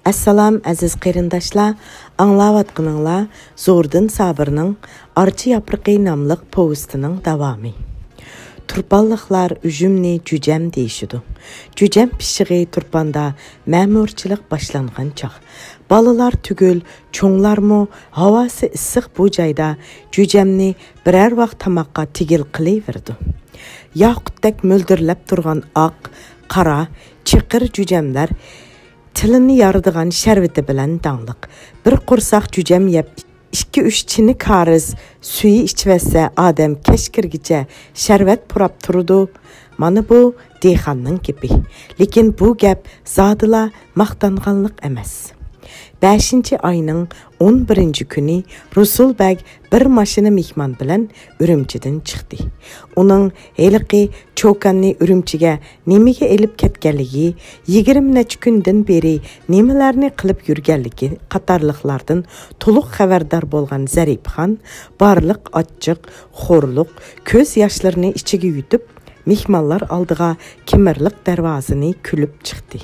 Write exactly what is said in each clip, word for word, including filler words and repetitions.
Assalam aziz qeyrindaşlar, anlavatqınыңlar Zordan Sabırның Arçı Yaprıqı namlıq povestinin davamı. Turpanlıqlar ücümni cücem deyişidu. Cücem pişiği turpanda məmurçılıq başlanğan çaq. Balılar tügül, çoğlarmı havası ısıq bu cayda cücemni birer vaxt tamaqqa tigil qılayverdi. Yaqutdek möldirləb turğan aq, qara, çıqır cücemlər tilini yarıdığan şərbeti bilen danlıq. Bir qursaq cücem yep ikki üç çini karız suyu içvəsə adam keşkirgice şərbet purap turudu. Mana bu deyxanның gibi. Lekin bu gap zadıla maqtanğanlıq emas. beşinci ayının on birinci günü Rusul bəg bir maşını mihman bilen Ürümçidin çıktı. Onun heliqi çokanni Ürümçiga nemige elip ketkenligi, yigirme neçə gündən beri nemelerini qılıp yürgenligi qatarlıqlardan toluq xəbərdar bolğan Zəripxan barlıq açıq, xorluq, köz yaşlarını içigi yutup mihmanlar aldığa kimirlik dervazını külüp çıktı.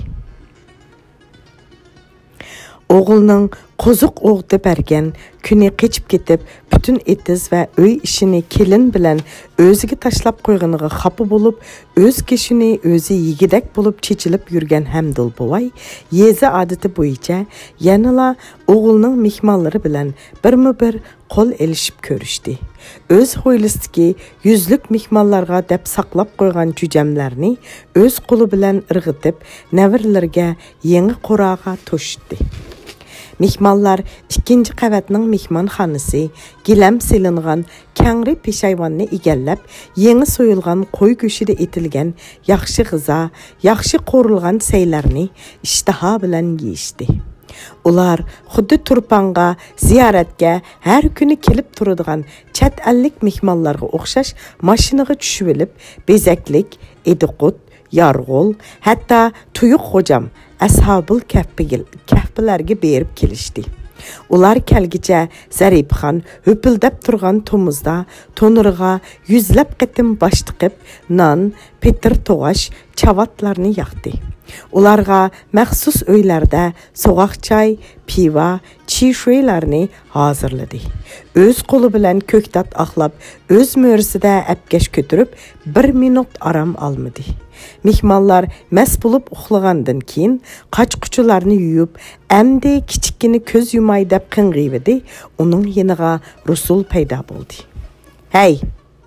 Oğulның qozuq oğdu bergen küne keçip ketip bütün etiz ve öy işini kelin bilen özüge taşlap koyğanıga xapı bolup öz keşini özü yigidek bolup çeçilip yürgen Həmdul bovay yezi adeti boyunca yanıla oğulның mihmanları bilen birmi bir qol elişip körüşdü. Öz hoylistiki yüzlük mihmanlarga dep saqlap koyğan cücemlerini öz qolu bilen ırgıtıp nəvirlərge yeni qorağa toşutdu. Mihmanlar ikinci qavatның mihman xanısı gilem silinğan kəngri peşayvanını igellep yeni soyulğan qoy göşüde etilgen yaxşı gıza, yaxşı qorulğan seylerini iştaha bilen yeyişdi. Ular xuddi turpanga, ziyaretge her günü kelip turadigan chet ellik mihmanlarga o'xshash mashinaga tushib olib, bezeklik, ediqut, yarg'ol, hatta tuyuq hocam ashabul kahpilarga berib kelishdi. Ular kelgicha Zəripxan höpüldep turgan tomuzda tonurga yüzlep qitim baş tiqib, nan, petir toğaş, çavatlarını yaqdı. Ularga məxsus öylerde soğaq çay, piva, çiğ şeylerini hazırladı. Öz qolu bilen köktat axlap, öz mörsüde əpkeş götürüp bir minut aram almadı. Mihmanlar məs bulup uxlağandan keyin qaçquçularını yuyup, əmdi kiçikkini köz yumay dep qınğıyvedi, onun yeniga Rusul payda boldu. Hey!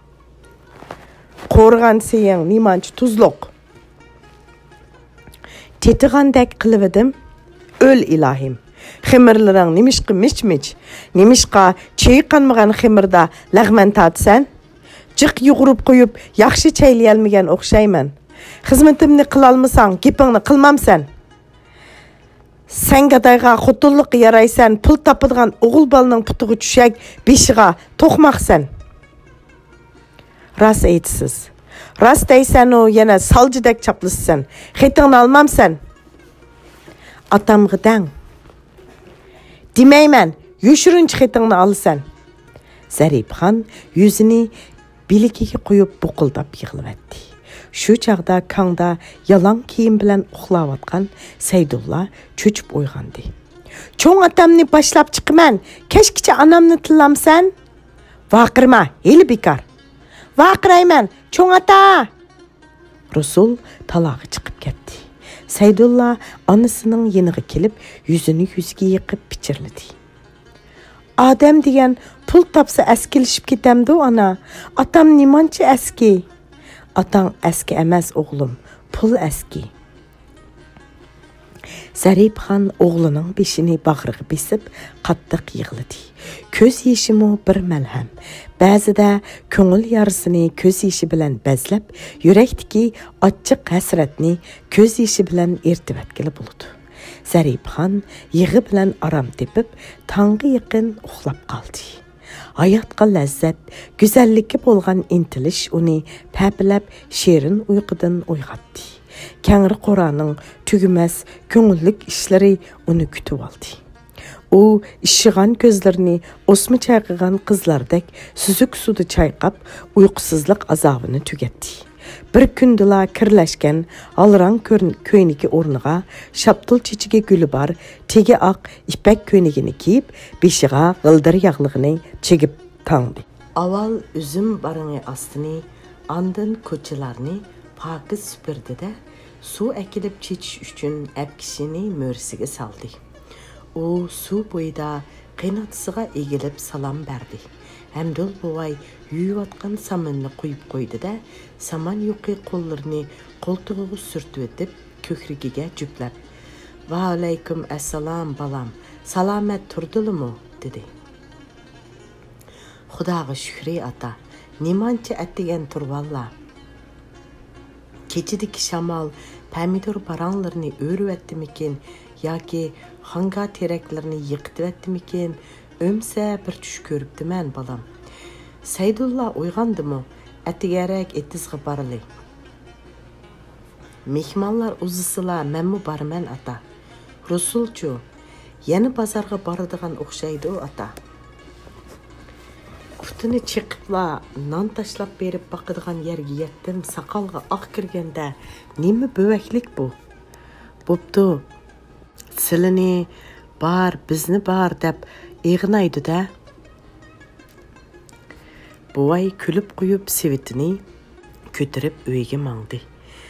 Qorğan seyen nimanç tuzluq. Tetiğandek kılıvedim, öl ilahim. Xemirlerin nimişqi miç-miç, nimişqa çeyqanmıgan xemirda lağmen tatsan, cıq yuğurup koyup yaxşı çayliyalmigen oqşayman. Xizmetimni qılalmısan, gepingni qılmamsan. Sen gadayga xotulluq yaraysan, pul tapıdığan oğul balının putuğu düşək, beşiğa toxmaqsan. Ras eytsiz. Rast deysen o yana salcıdek çaplısın. Xeytini almam sen. Atam gıdan. Demeymen, yuşurunç xeytini alsan. Zəripxan yüzünü bilikiki koyup buquldap yığılıvetti. Şu çağda kanda yalan kiyim bilen uxlavatqan Seydulla çöçüp oyğandı. Çoğun atamni başlap çıkıman, keşkiçe anamni tıllamsan. Vaqırma, heli bekar. Vaqırayman, çoğun ata! Rusul talağı çıkıp ketdi. Seydulla anısının yeniği kelip yüzünü yüzüge yıkıp piçirledi. Adem degen pul tapsa əskilişip ketemdi o ana. Atam nimançı əski? Atan əski emas oğlum, pul əski. Zəripxan oğlunun beşini bağrığı besip qattıq yığılıdı. Köz yeşimi bir məlhəm. Bəzide köngül yarısını köz yeşi bilen bezlep, yürektiki açıq həsrətini köz yeşi bilen ertivetkili buludu. Zəripxan yığı bilen aram tepip, tangı yıqın uxlap qaldı. Hayatqa ləzzət, güzellikki bolğan intiliş onu pəbilep şerin uyqudan uyğatdı. Kəngri qoranın tügüməz köngüllük işleri onu kütüp aldı. O işiğan gözlerini osmu çayqıgan kızlardek süzük suda çayqap uykusuzluk azabını tügetti. bir kündüla kirlashgan alrang ko'ynigi o'rniga shaptul chechiga guli bar tegi oq ipak ko'ynigini kiyib beshig'a g'ildir yog'lig'ini chegib tangdi. Avval üzüm barıngı astini, andın ko'chalarni pokiz supurdi-da, suv akilib chechish uchun apkishini mo'risiga saldi. U suv bo'yida qaynotisiga egilib salom berdi. Hamdul buvay yuyayotgan samanni qo'yib qo'ydi-da, saman yuqi qo'llarini qo'ltig'iga surtib o'tib, ko'krigiga juplab, "Va alaykum assalom balam, salomat turdilimi?" dedi. Xudoga shukri ata, nemancha atdigan turvalla. Kechidagi shamol pomidor baranglarini o'riyotdimikin yoki xanga teraklarni yiqitayotdimikin, o'msa bir tush ko'ribdiman balam. Saydulla uyg'andimi? Atigarak etizga barili. Mehmonlar uzisilar, menmu barman ata. Rusulchu, yana bozorga boradigan o'xshaydi ata. Kutini chiqibla non tashlab berib boqadigan yerga yetdim, saqalga oq kirganda nima bo'vaklik bu? Bo'pti. Silini bar, bizni bar deb eg'naydi-da. Buvay kulib qo'yib sivitini ko'tarib uyiga mangdi.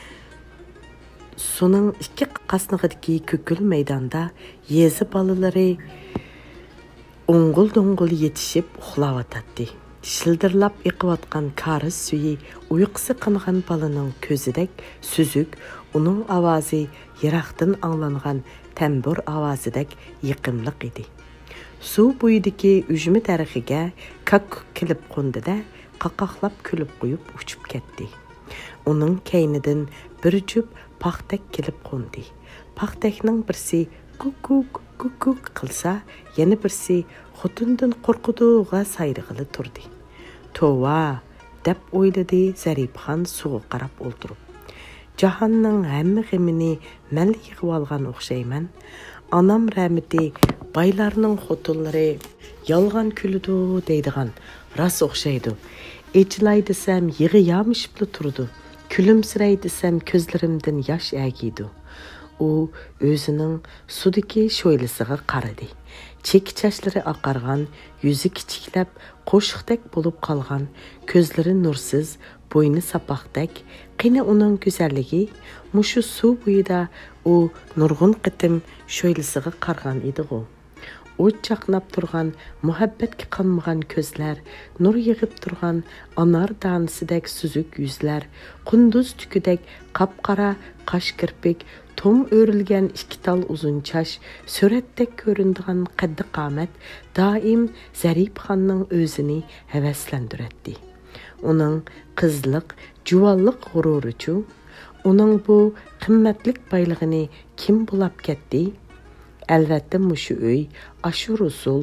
Suning ikki qasnig'idagi ko'kil maydonda yezi bolalari o'ng'il-do'ng'il yetishib uxlayotdi. Shildirlab eqiyotgan kariz suyi uyqusi qangan balaning ko'zidek suzuk, uning ovozi yiroqdan anglangan tambur ovozidek yiqimliq edi. Suv bo'yidagi ujmi daraxiga kakk kilib qo'ndida qaqoqlab kulib qo'yib uchib ketdi. Uning kaynidan bir jup paxtak kilib qo'ndi. Paxtakning birsi kukuk kukuk qilsa, yana birsi xotindan qo'rqudug'a sayrig'ili turdi. Tova deb o'yladi Zaribxon suvga qarab o'ltirib. Jahonning hamma g'amini men yig'ib olgan o'xshayman. Anam rahmeti baylarning xotinlari yolg'on kulidi deydigan ras o'xshaydi. Echlay desam yig'i yamishibli turdi. Kulimsiray desam ko'zlarimdan yosh agiydi. U o'zining sudagi sho'ylisiga qaradi. Chek chashlari oqargan, yuzi kichiklab, qo'shiqdek bo'lib qolgan, ko'zlari nursiz, bo'yni sapoqdek. Qina uning go'zalligi mushu suv bo'yida u nurg'un qitim sho'ylisiga qargan edi-ku. O't chaqnab turgan, muhabbatga qanmagan ko'zlar, nur yig'ib turgan anar danisidek suzuk yuzlar, qunduz tukidek qapqara qosh kirpik, tom o'rilgan ikki tal uzun chash, suratdek ko'rindigan qaddi qomat doim Zaribxonning o'zini havaslantiradi. Uning qizliq, juvonliq g'ururichu, uning bu qimmatlik boylig'ini kim bulab ketdi? Albatta mushu uy, ashu Rusul.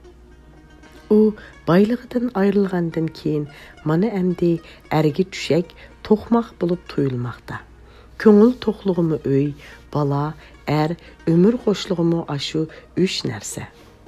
U boylig'idan ayrilgandan keyin mana endi ergi tushak to'qmoq bo'lib tuyulmoqda. Ko'ngil to'qlig'imi uy, bala, er, umr qo'shlig'imi ashu uch narsa.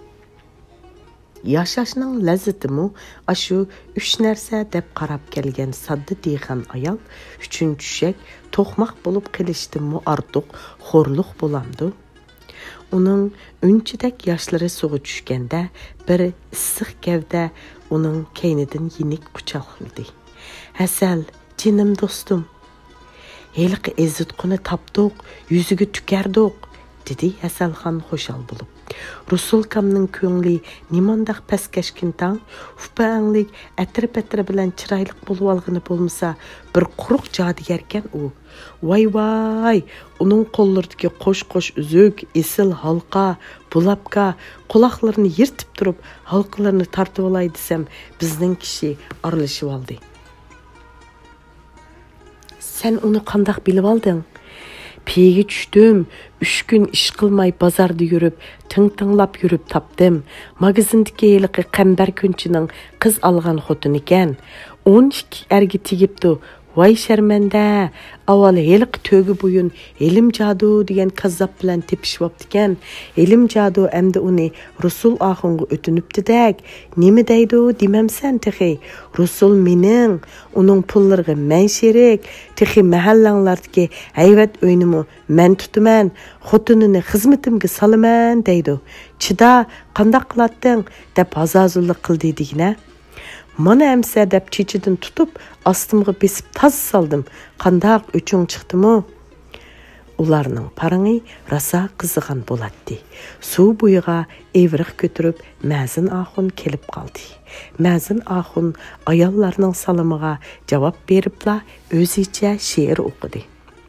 Yashashning lazzatimi ashu uch narsa deb qarab kelgan sadda deg'an ayol uchun tushak to'qmoq bo'lib qilishdimi ortiq xo'rliq bo'lamdi. Uning unchidak yoshlari suvga tushganda bir issiq gavda uning kaynidan yenik quchoqladi. Hasal, jinim do'stim. Heliqi ezitquni tapdiq, yuziga tukardiq, dedi Hasalxon xo'shal bo'lib. Rusulkamning ko'ngli nimandaq paskashkin tang, ufpaanglik atir-patir bilan chiroyli bo'lib olgani bo'lmasa, bir quruq jodigarkan u. Voy voy, uning qo'llaridagi qo'sh-qo'sh uzuk, esil halqa, bulapka, quloqlarini yirtib turib, halqalarini tortib olay desam, bizning kishi aralashib oldi. Sen uni qandaq bilib olding? Peygi tushdim, uch kun ish qilmay bozorda yurib, ting-tinglab yurib topdim. Magazindagi heliqi qambar kunchining qiz olgan xotin ekan. o'n ikki erga tegibdi. Vay şermende, avval helik tögü buyun, elim cadu degan kazzap bilan tepishiboptikan. Elim cadu emdi uni Rusul ahunga ötünüptidek. Nima deydi demamsan texi. Rusul mening, uning pullariga men sherik, texi mahallanglardagi hayvat o'yinimi men tutaman, xotinini xizmatimga salaman deydi. Chida, qanday qilatding deb hazazullik qildi degina. Mana əmsə dəb çiçidin tutub, astımğı besib taz saldım. Qandaq öçün çıxdımı? Ularının parını rasa qızıqan bolatdı. Su buyuğa evriq götürüb, Məzin Axun kelib qaldı. Məzin Axun ayallarının salımığa cavab beribla özücə şeir oxudu.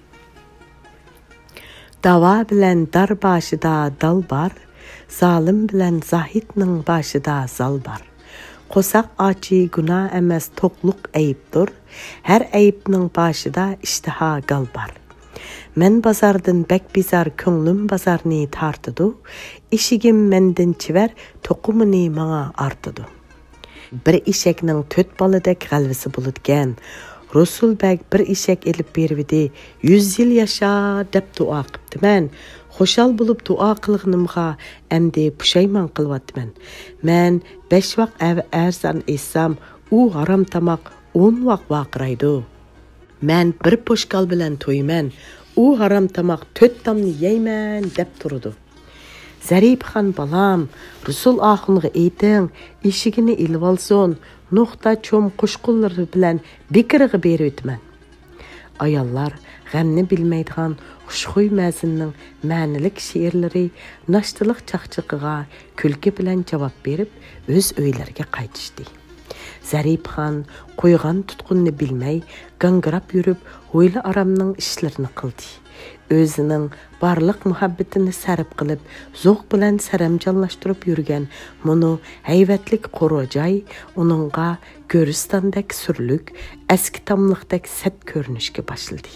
Dava bilən dar başıda dal bar, zalim bilən zahidnin başıda zal bar. Qosaq açı günah emas toqluq ayıbdır. Hər ayıbның başıda iştiha gal bar. Mən bazardan bək bizar könglim bazarni tartıdı. İşigim məndən çiver toqumini mağa artıdı. Bir işekning töt balıdak qalvisi buludgan. Rusul bək bir işek elib bervidi. Yüz yil yaşa deb dua qıptı mən. Xoşal bulub dua qılğınımğa əmdi puşayman qılvatman. Mən beş vaq əv ərzan etsam, u haram tamaq on vaq vaqıraydı. Mən bir poşkal bilən toyman, u haram tamaq töt damni yeyman deb turdu. Zarib xan balam, Rusul Axunğa eyting, eshigini ilib olsun, nuqta çom qo'shqulları bilən bikirigi beribman. Ayallar g'amni bilmaydigan xushxuy Məzinning ma'nilik she'rlari nashtiliq chaqchiqiga kulki bilan javob berib, o'z uylariga qaytishdi. Zarib xon qo'ygan tutqunni bilmay, gangirab yurib, o'yli aramning ishlarini qildi. O'zining barliq muhabbatini sarf qilib, zo'q bilan saramjonlashtirib yurgan muni hayvatlik qo'rojoy uningga Göristandek surlik, eski tamliqdek set ko'rinishga başladı.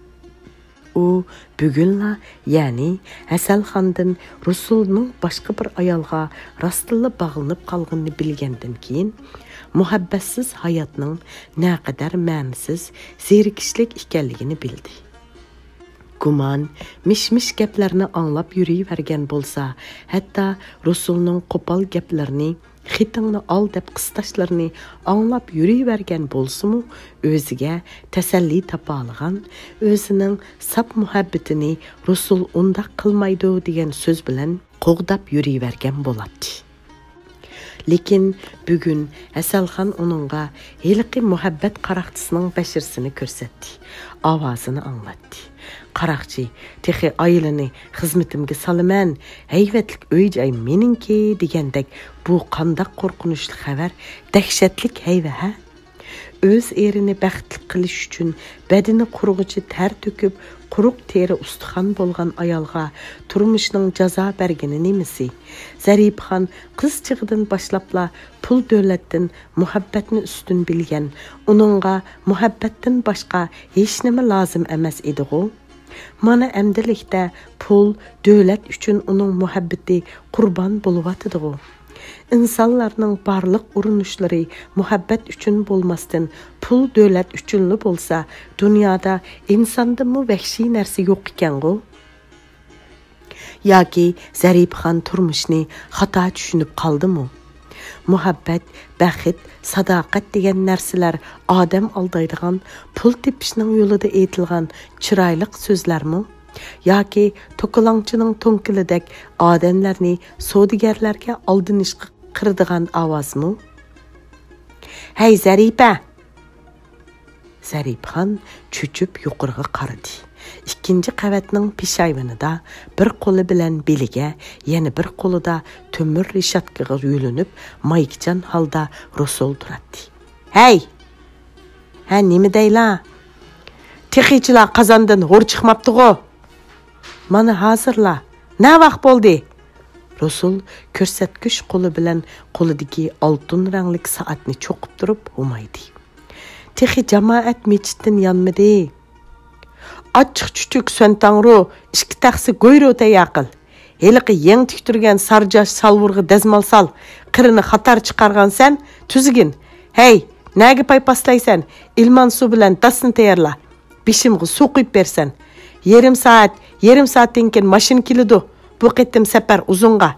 U bugunla, ya'ni Hasalxondan Rusulning boshqa bir ayolga rostilla bog'lanib qolganini bilgandan keyin muhabbatsiz hayotning naqadar ma'nisiz, zerikishlik ekanligini bildi. Guman, mish-mish gaplarni anglab yuriyvergan bo'lsa, hatto Rusulning qo'pol gaplarini, xitingni ol deb qistashlarini anglab yuriyvergan bo'lsa-mu, o'ziga tasalli topa olgan, o'zining sap muhabbatini Rusul undaq qilmaydi degan so'z bilan qo'g'dab yuriyvergan bo'ladi. Lekin bugun Hasalxon uningga heliqi muhabbat qaraqchisining bashirsini ko'rsatdi, ovozini anglatdi. Qaraqchi, texi ayilini xizmatimga salaman, hayvatlik uy-joy meningki degandek bu qandaq qo'rqinchli xabar, dahshatlik hayva ha? O'z erini baxtli qilish uchun badini qurg'ichi ter to'kib, quruq teri ustixon bo'lgan ayolga turmushning jazo bergani nimasi? Zarib xon qizchig'idan boshlabla pul davlatdan muhabbatni ustun bilgan, uningga muhabbatdan boshqa hech nima lozim emas edi-ku. Mana əmdilikdə pul, dövlət üçün onun muhabbeti qurban buluvatıdı. İnsanlarının barlıq urunuşları muhabbet üçün bolmasdan pul dövlət üçünlü bolsa, dünyada insanda mı vəhşi nərsi yox ikən-gu? Yoki Zarib xon turmushni xato tushunib qaldimi? Muhabbet, bəxit, sadaqat degan narsalar odam aldaydigan, pul tepishning yo'lida aytilgan chiroyli so'zlarmi? Yoki to'qilongchining to'nkilidek odamlarni savdogarlarga aldinishga qirdigan ovozmi? Hey Zariba! Zarib xon cho'chib yuqoriga qaradi. İkinci qavatning peshayvinida bir qo'li bilan beliga, yana bir qo'lida to'mir reshatkaga yo'linib, maykchan holda Rusul turadi. Hey! Ha, nima deyla? Texichilar qozondan hur chiqmabdi-ku. Mana hozirla. Na vaqt bo'ldi? Rusul ko'rsatkich qo'li bilan qo'lidagi oltin ranglik soatni cho'qib turib humaydi. Texi jamoat mechitdan yonmidi. Açıq çütük söntangru, işki taxsi goyru tayaqil. Heliqi yeng tikturgan sarjash salvurg'i dazmal sal, qirini xatar chiqargan sen, tuzigin. Hey, Näge paypaslaysan, ilman su bilan dasını tayarla. Bişimgi su quyup bersen. Yerim saat, yerim saatdan keyin mashin kelidu. Bu qetim safar uzunga.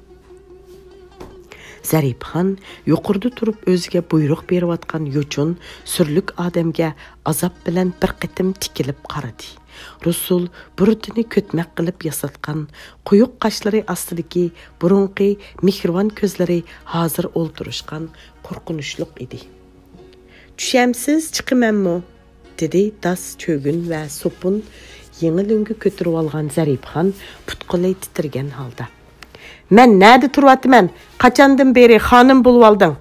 Zaripxon yuqurda turib o'ziga buyruq berib atgan yo'chun, surlik odamga azob bilan bir qitim tikilib qaradi. Rusul burutini ko'tmak qilib yasatgan, quyuq qoshlari ostidagi burunqi mehribon ko'zlari hozir o'ltirishgan qo'rqinchli edi. "Tushamsiz chiqimanmi?" dedi das cho'gin va sopun yengil o'ngga ko'tarib olgan Zaripxon putqilay titirgan holda. "Men nada turvatman? Qachondan beri xonim bo'lib olding?"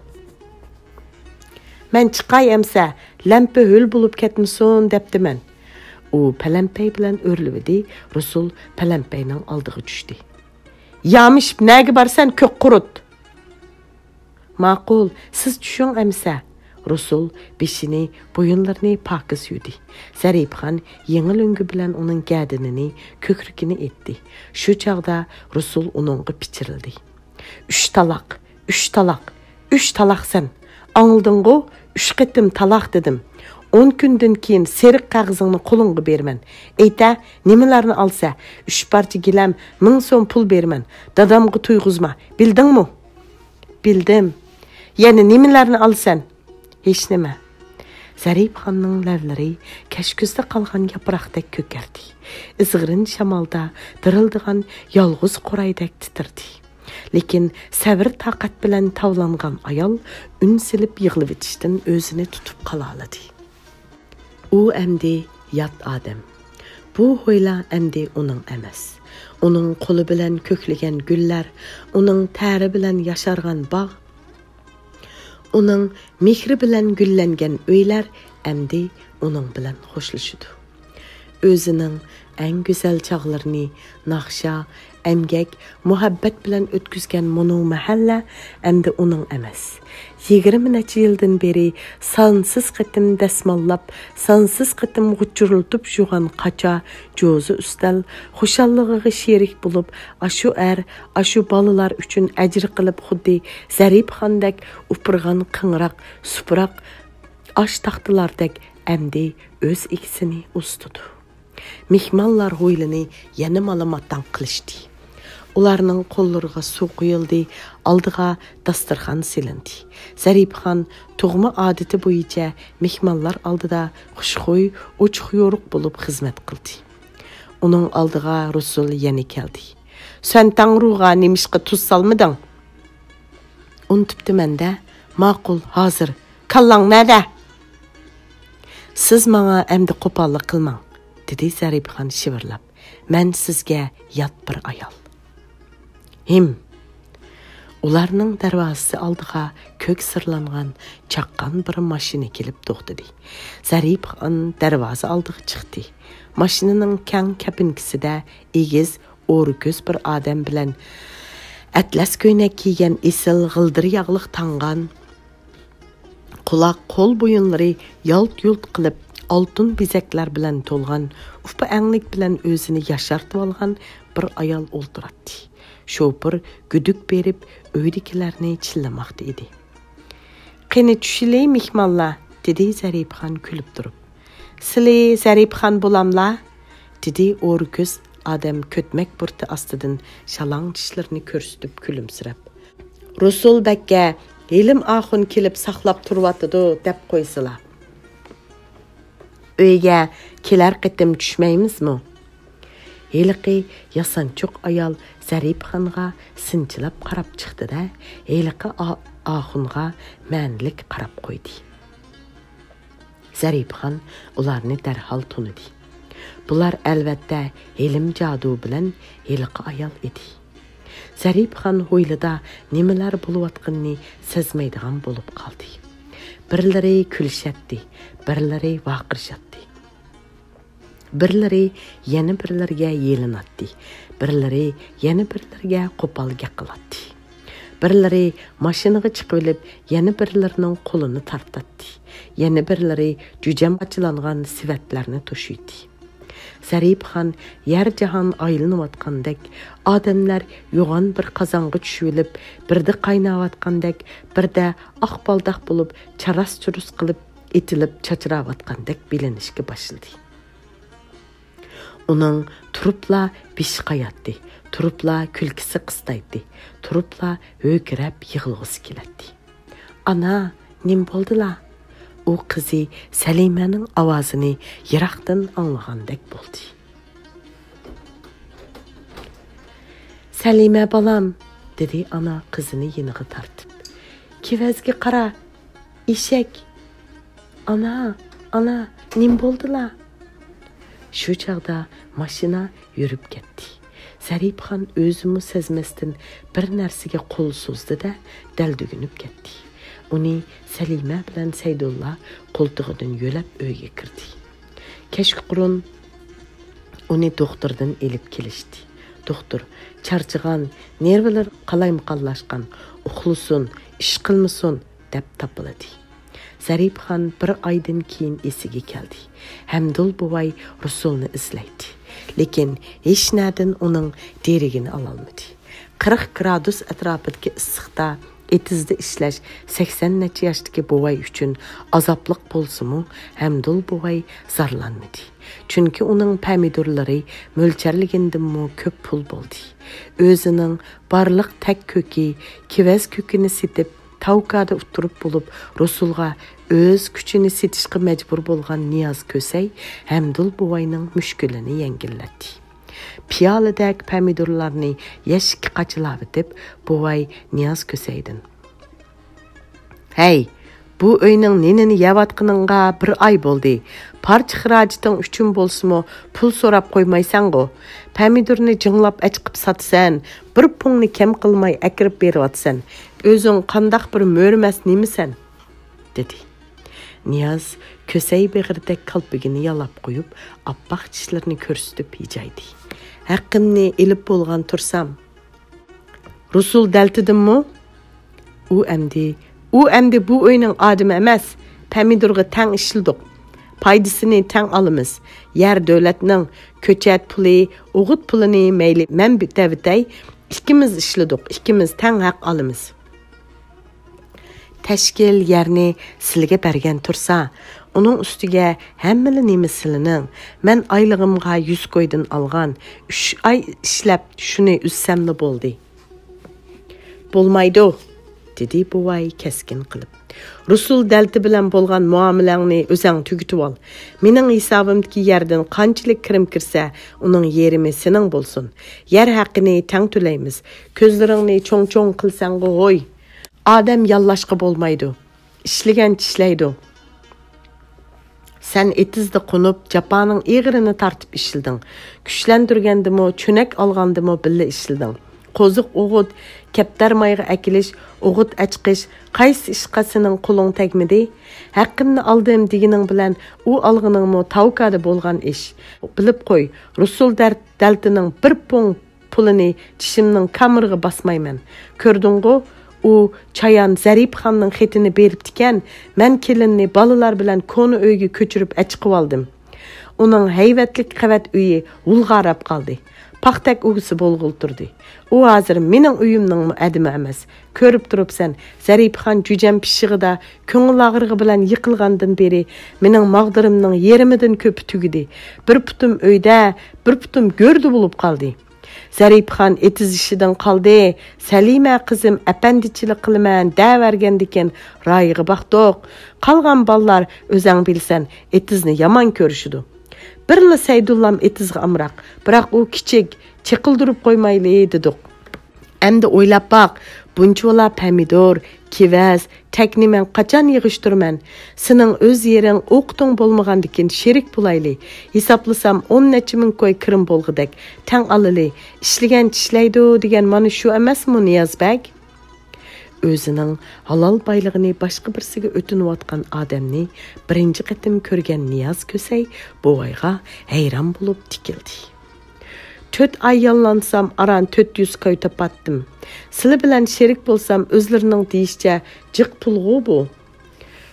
"Men chiqay emsa, lampa ho'l bo'lib ketmasin" debdiman. U palampay bilan o'rlivdi. Rusul palampayning oldiga tushdi. "Yamish, nega borsan, ko'k qurut." "Ma'qul, siz tushing emsa." Rusul beshini, bo'yinlarini pokiz yudi. Zaripxon yengil o'ngi bilan uning gadinini, ko'krigini etdi. Shu chaqda Rusul uningga pichirildi. "Uch taloq, uch taloq, uch taloqsan. Anglding'u? Uch qitim taloq dedim. o'n kundan keyin seriq qog'ozingni qo'lingga berman. Ayta, nimalarni olsa, uch parcha gilam ming so'm pul berman. Dadamga tuyg'uzma. Bildingmi?" "Bildim. Yana nimalarni olsan?" "Hech nima." Zaripxonning lavlari kashkuzda qolgan yaproqdek ko'kardi. Izg'irin shamolda dirildigan yolg'iz qo'raydek titirdi. Lekin sabr taqat bilan tavlangan ayol un silib yig'ilib etishdan o'zini tutib qola oladi. U endi yot odam. Bu ho'yla endi uning emas. Uning qo'li bilan ko'klagan gullar, uning tari bilan yashargan bog', uning mehri bilan gullangan uylar endi uning bilan xo'shlashidi. O'zining eng go'zal chog'larini naqsha, emgak, muhabbat bilan o'tkazgan mono mahalla endi uning emas. yigirma necha yildan beri sonsiz qitim dasmollab, sonsiz qitim g'uchurultib yurgan qacha, jo'zi ustal xushallig'iga sherik bo'lib, ashu er, ashu bolalar uchun ajr qilib xuddi Zaripxondek upirgan qing'roq, suproq osh taxtalardek endi o'z ikisini ustudi. Mehmonlar ho'ylini yana malomatdan qilishdi. Ularning qo'llariga suv quyildi, oldiga dasturxon silindi. Zaripxon tug'ma odati bo'yicha mehmonlar oldida xushxo'y, ochiq yo'riq bo'lib xizmat qildi. Uning oldiga Rusul yana keldi. "Sen Tangruga nemishqa tuz solmading?" "Unutibdiman-da. Ma'qul, hozir. Kallang nada?" "Siz menga endi qo'pollik qilmang", dedi Zaripxon shivirlab. "Men sizga yot bir ayol." Him. Ularning darvozasi oldiga ko'k sirlangan, chaqqan bir mashina kelib to'xtadi. Zaripxon darvoza oldiga chiqdi. Mashinaning kang kabinkasida egiz, o'ri ko'z bir odam bilan atlas ko'ylak kiygan esil g'ildir yog'liq tangan, quloq qo'l bo'yinlari yalt-yult qilib oltin bezaklar bilan to'lgan, upa anglik bilan o'zini yashartib olgan bir ayol o'ltiradi. Şoför güdük berib uydagilarni chillamoqda edi. "Qani tushilay mehmonlar", dedi Zaripxon kulib turib. "Sizlar Zaripxon bo'lamla?" dedi o'ri ko'z odam ko'tmak burti ostidan shalang tishlarini ko'rsatib kulimsirab. "Rusul bakka Helim axun kelib saqlab turibdi deb qo'ysizlar. Uyga kelar qitim tushmaymizmi?" Heliqi yasanchoq ayol Zaripxonga sinchilab qarab chiqdi-da, Heliqi Axunga ma'nilik qarab qo'ydi. Zaripxon ularni darhol tunidi. Bular albatta Helim jadu bilan Heliqi ayol edi. Zaripxon ho'ylida nimalar bo'layotganini sezmaydigan bo'lib qoldi. Birlari kulishadi, birlari vaqirishadi. Birlari yana birlarga yelinatdi. Birlari yana birlarga qo'pol gaqiladi. Birlari mashinaga chiqib olib, yana birlarining qo'lini tortadi. Yana birlari jujam ochilangan sivatlarni to'shiydi. Зарипхан yer jahan aylanıp atqandek, adamlar yoğan bir qazanğı düşülüp, birde qaynab atqandek, birde aqbaldaq bolup, charas-churus qilib, etilip çaçırab atqandek bilinishga başladı. Onun turupla biş qayatdı, turupla külkisi qıstaydı, turupla hökirab yığılğısı keletdi. Ana, nim boldıla? O kızı Salime'nin avazını yıraqdan anlagandek boldu. Salime balam, dedi ana kızını yeniği tartıp. Kivezgi qara, işek. Ana, ana, nim boldıla? Şu çağda maşina yürüp getdi. Zaripxan özümü sezmestin bir nersige qol sozdu da dəldügünüp getdi. Onu Salime bilen Seydulla koltuğundan yölep öyge kirdi. Keşkurun onu doktordan elip kelişti. Doktor, çarçıgan, nerveler qalayım qallaşqan, uxlusun, iş qılmısun, dep tapıladı. Zaripxan bir aydan keyin esiga keldi. Hamdul buvay Rusulni izlaydi. Lekin hech nadan uning derigini alalmadi. qirq gradus atrofidagi issiqda etizda ishlash sakson necha yoshdagi buvay uchun azobliq bo'lsa-mu, Hamdul buvay zarlanmadi. Chunki uning pomidorlari mo'lcharligindinmi ko'p pul bo'ldi. O'zining barliq tak ko'ki, kivaz ko'kini setib, tavkada o'tirib bo'lib, Rusulga öz kuchini setishga majbur bo'lgan Niyoz Ko'say Hamdul buvayning mushkulini yengillatdi. Piyoladagi pomidorlarni yashikka qachilab deb buvay Niyoz Ko'saydan: "Hey, bu uyning nenini yavatqiningga bir oy bo'ldi. Parcha xirajiting uchun bo'lsa-mu, pul so'rab qo'ymaysan-go. Pomidorni jinglab achqib satsan, bir pulni kam qilmay akirib beryapsan. O'zing qandaq bir mo'rmas nemisan?" dedi. Niyoz Ko'say beg'irdek qalbigini yalab qo'yib, oppoq tishlarini ko'rsatib yijaydi. "Haqqimni elib bo'lgan tursam, Rusul daltidimmi? U amdi, u amdi bu o'yning odami emas. Pomidorga tang ishildik. Paydasini tang olamiz. Yer davlatning ko'chat puli, o'g'it pulini mayli men bitavitay, ikkimiz ishladik, ikkimiz tang haq olamiz. Tashkil yerni sizga bergan tursa, uning ustiga hammali nemisining men oylig'imga yuz qo'ydan olgan uch oy ishlab shuni uzsamli bo'ldi." "Bo'lmaydi", dedi buvay keskin qilib. "Rusul dalti bilan bo'lgan muomalangni o'zing tugitib ol. Mening hisobimdagi yerdan qanchalik kirim kirsa, uning yerimi sening bo'lsin. Yer haqini tang to'laymiz. Ko'zlaringni cho'ng-cho'ng qilsang qo'y. Adam yallashqa bo'lmaydi. Ishlagan tishlaydi. Sen etizda qo'nib, japaning eg'irini tartib ishilding. Kuchlantirgandimi, cho'nak olgandimi billa ishilding. Qo'ziq o'g'it, kaptar mayga akilish, o'g'it achqish, qaysi ishqasining qo'ling tegmidi? Haqqimni oldim degining bilan u olg'iningmi tavkada bo'lgan ish. Bilib qo'y, Rusul daltining bir pung pulini tishimning kamirga basmayman. Ko'rdingmi? U Chayan Zaripxonning xetini beribdikan, men kelinni balalar bilan koni uyga ko'chirib achqib oldim. Uning hayvatlik qavat uyi vulg'arab qoldi. Paxtak o'g'isi bo'lg'il turdi. U hozir mening uyimning adimi emas. Ko'rib turibsan, Zaripxon jujam pishig'ida ko'ngil og'rig'i bilan yiqilgandan beri mening mag'dirimning yerimidan ko'p tugidi. Bir putum uyda, bir putum go'rdi bo'lib qoldi. Zaripxon etiz ishidan qoldi. Salime qizim apandichilik qilaman davergandikan royiga baxtoq. Qolgan ballar o'zing bilsan, etizni yomon ko'rishidi. Birla Saydullam etizga amroq, biroq u kichik, chiqildirib qo'ymayli dedik. Endi o'ylab baq, bunchola pomidor, kivaz, takni men qachon yig'ishtirman? Sening o'z yering o'qting bo'lmagandikin sherik bo'layli. Hisoblasam o'n necha ming qo'y kirim bo'lg'idak. Tang olili, ishlagan tishlaydi degan mana shu emasmi Niyozbek? O'zining halol baylig'ini boshqa birsiga o'tinayotgan odamni birinchi qatim ko'rgan Niyoz Ko'say buvayga hayron bo'lib tikildi. To'rt ay yollansam aran to'rt yuz qo'y topatdim. Sizlar bilan sherik bo'lsam o'zlarining deyishcha jiq pulg'u bu.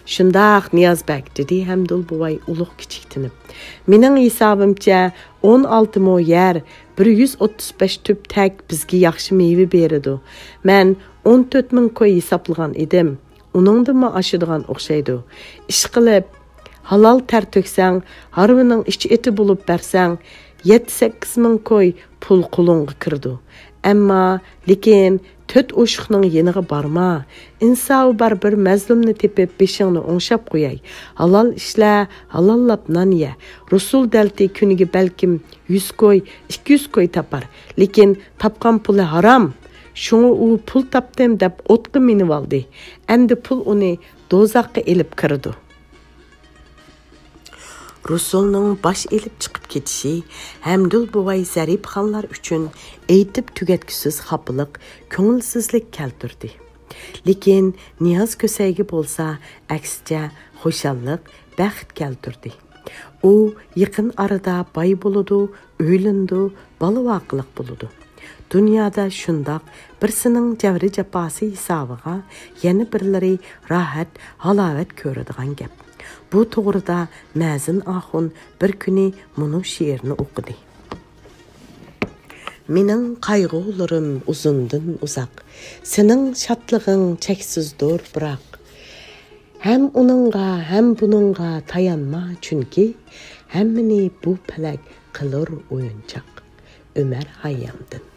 Şundaq Niyazbek, dedi Hamdul buvay uluq kichiktinib. Mening hisobimcha o'n olti mo yer, bir yuz o'ttiz besh tüp tak bizga yaxshi meyve beradi. Men o'n to'rt ming koy hisoblagan edim. Uningdimi oshadigan o'xshaydi. Ish qilib halal ter to'ksang, harvining ichi eti bo'lib bersang, yetti sakkiz ming koy pul qo'lingga kirdi. Ammo lekin to'rt o'shiqning yeniga barma. Insofi bar bir mazlumni tepib beshingni o'ngshab qo'yay. Halal ishla, halallab non ye. Rasul dalti kuniga balkim yuz koy, ikki yuz koy tapar. Lekin tapgan puli haram. Şunu u pul tapdım deb o'tqa minib oldi. Endi pul uni do'zaxga elib kirdi. Rusulning bosh elib chiqib ketishi Hamdul buvay Zarif xonlar uchun aytib tugatkisiz xapiliq, ko'ngilsizlik keltirdi. Lekin Niyoz ko'sayga bo'lsa, aksicha xushallik, baxt keltirdi. U yaqin arada boy bo'ladi, o'ylandi, balavoqliq bo'ladi. Dünyada şundaq birsining javri jafasi hisobiga yana birlari rahat, halavat ko'radigan gap. Bu to'g'rida Mazin Axun bir kuni bunu she'rni o'qidi. Mening qayg'ularim uzundan uzoq, sening shodlig'ing cheksizdir biroq. Ham uningga, ham buningga tayanma chunki hammani bu palak qilur o'yinchoq. Ömer Hayyam'dan.